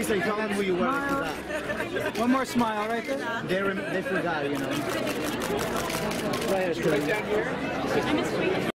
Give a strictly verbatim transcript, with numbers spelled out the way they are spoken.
Lisa, tell them who you were for that. One more smile right there. They, rem they forgot, you know. Right, Right down here.